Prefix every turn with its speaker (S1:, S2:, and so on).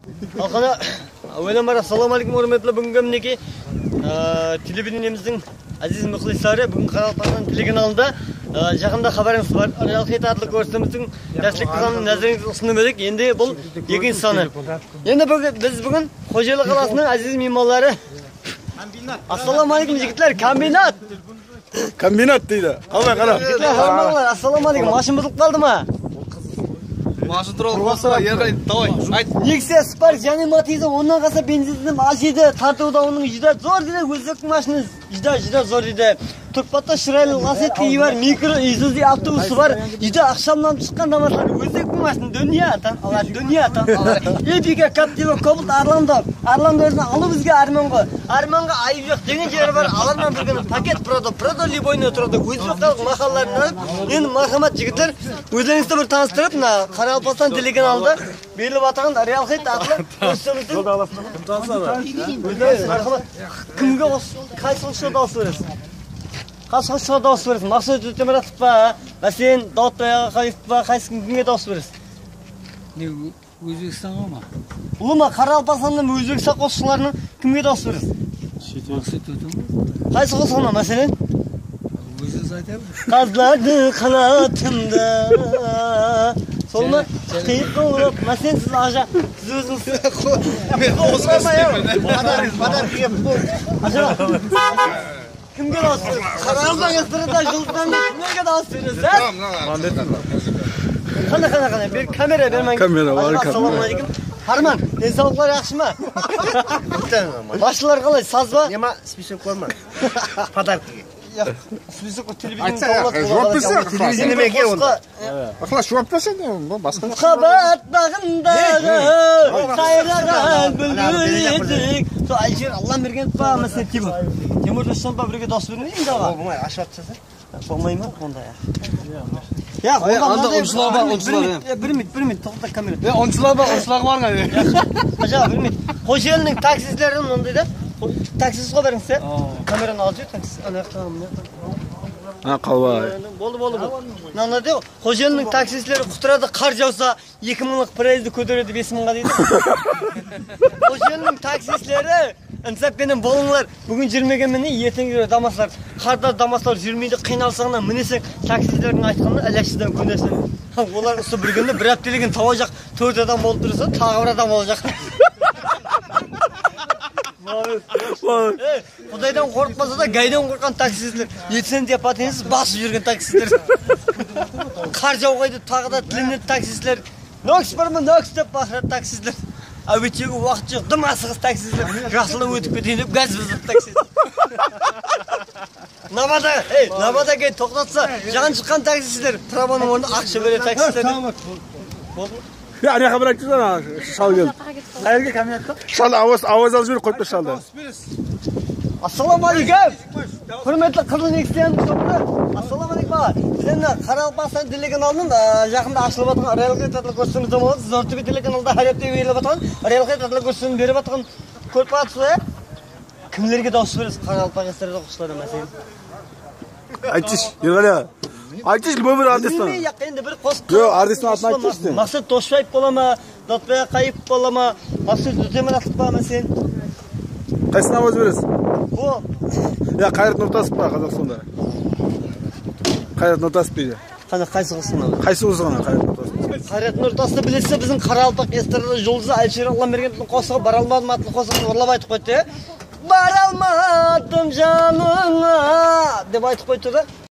S1: Алқана, әуелен ассалаумағалейкум урматтуу бүгүнкү минеки телевидениемиздин азиз мухлистары бүгүн Каралпастан телеканалында жакында кабарыңыз бар. Реалхит атлы көрсөтүүбүздүн дәстек кылган назарыңызга ұсынып едік. Енді бұл екінші саны. Енді біз бүгін Қожелі қаласының азиз меймандары. Ассалаумағалейкум жігіттер, комбинат.
S2: Комбинат дейді. Қалай қара.
S1: Жігіттер, харманлар, ассалаумағалейкум. Машин бұзылып қалды ма?
S2: Машин туралы болса, ерғай, давай, айт.
S1: Нексия Спарк және Матизі оннан қаса бензиндің ажиды, тартуда оның жида зор дейді, өздіктің машиныз жида зор дейді. Тұрпатта шырайлы ласетті үй бар, микро изузи автобусы бар, жида ақшамнан шыққан даматлар, өздіктің машин дүния atan. Епике каптива кобылт Арланды өзін алу бізге Арманға айып жоқ деген жері бар, алармен біргені пакет продо либойны тұрады, өзбек мақалаларын алып, енді мархамат жігіттер, өздеріңізді бір таныстырып, Қаралпастан телеканалында беріліп атаған Реалхит атлы көрсөтүүбүздүн кімге қайсыл дауыс бересіз? Қайсыл дауыс бересіз? Мақсат Өтеміратов па, Мәсен Даутбай Ағаев па, кімге дауыс бересіз?
S3: Өзбекстанға ма?
S1: Ұлыма Қаралпастандың Өзбекстан қосшыларының кімге дауыс бересіз?
S3: Мақсат Өтеміратов.
S1: Қайсы қосылма, мәселен?
S3: Өзіңіз айтайын.
S1: Қазларды қанатымда. Сол ма? Қиып қылып, мәселен сіз ажа, сіз өзіңіз.
S2: Мен Бадар кеп.
S1: Кімге дауыс бересіз? Қаралпаң ыстырыда жылдан кімге дауыс бересіз? Қана, бер камера бермәң.
S2: Камера бар.
S1: Ассалаумағалейкум. Харман, денсаулықтар жақсы ма? Басшылар қалай, саз ба?
S4: Нема список бар ма? Подаркіге.
S1: Список телевизионный
S2: Ақла шуап берсен, басқа.
S1: Қабат бағындағы қайраған бүлдірек. Сол Әлжер Аллам берген па, мәсіне Тимур Досжан ба бірге дос берген енді аға?
S4: Болмай, ашып атсаса?
S1: Болмай ма? Онда
S2: Ya, anda onçular var, onçular.
S1: Bir minut, toxta kamera.
S2: Ya, onçular var mı?
S1: Acaba bir minut. Kocaeli'nin taksicilerinin ondaydı. Taksisiz koyarınızsa. Kameranı alacak taksisiz.
S2: Ha, kalbay.
S1: Bolu. Nanda diyor, Kocaeli'nin taksicileri kuturada kar jausa 2000'lık preyizdi kötöredi 5000'ga deydi. Kocaeli'nin taksicileri Ансап менен болыңлар, бүгін жүрмеген мені ертеңгі дамаслар, қарда дамаслар жүрмейді, қиналсаңнан мінесең, таксилердің айтқанына әләшіден көнесің. Олар ұсы біргенде бір әптелеген тауа жақ 4 адам болып тұрса, тағы бір адам олacak. Құдайдан қорықпаса да, гайдан қорқан таксилер, етсен деп патенсіз басып жүрген таксилер. Қар жауғайды, тағы да тілінеді таксилер. Нөкс бар ма, нөкс деп бақырады таксилер. Әуеттегі уақыт жоқ, дым асығыз таксизлер, жақсылы өтіп кетейін деп газ бұзып таксизлер. Набада кей тоқтатса, жаған шыққан таксизлер, трабаның орнында ақша бере таксизлер.
S2: Ya, ne haber ettin lan? Şal gel.
S1: Hayırlı kameratta?
S2: Şal avaz alып жібер, қойып бер шалды.
S1: Ассалаумағалейкум. Құрметті қырдың екістен тоқты. Ассалаумағалейкум. Сен Қаралпастан телеканалының жақында ашылып атқан Реалхит атлы көрсөтүүбүздөн болады. Зортөбе телеканалда хайраттуу берилип атқан Реалхит атлы көрсөтүүнү берип атқан көрүп атсыз. Кимлерге дауыс бересиз? Қаралпастан окуучулар мәселен.
S2: Айтыш, Ерғали. Айтыш, любой bir артистан.
S1: Енді бір қос.
S2: Жоқ, артистан атын айтыштын.
S1: Мақсат Тошбаев бола ма, Даутбай Ағаев бола ма, Мақсат Өтеміратов па мәселен.
S2: Қайсына ауыз бересіз?
S1: О.
S2: Ya, Қайрат Нұртасов па Қазақстанда? Қайрат Нұртасов дейді.
S1: Қайсы қылсың?
S2: Қайсы қылсың Қайрат Нұртасов?
S1: Қайрат Нұртасовты білесіз, біздің Қаралпақ эстрада жұлдызы Әлшер Аллам берген қосығы бара алмадым атлы қосығын ұрлап айтып қойды. Бара алмадым жаныңа деп айтып қойды да.